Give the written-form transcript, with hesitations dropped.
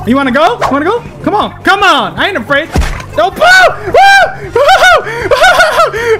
You wanna go? You wanna go? Come on, come on! I ain't afraid. Oh, boo! Woo! Woo!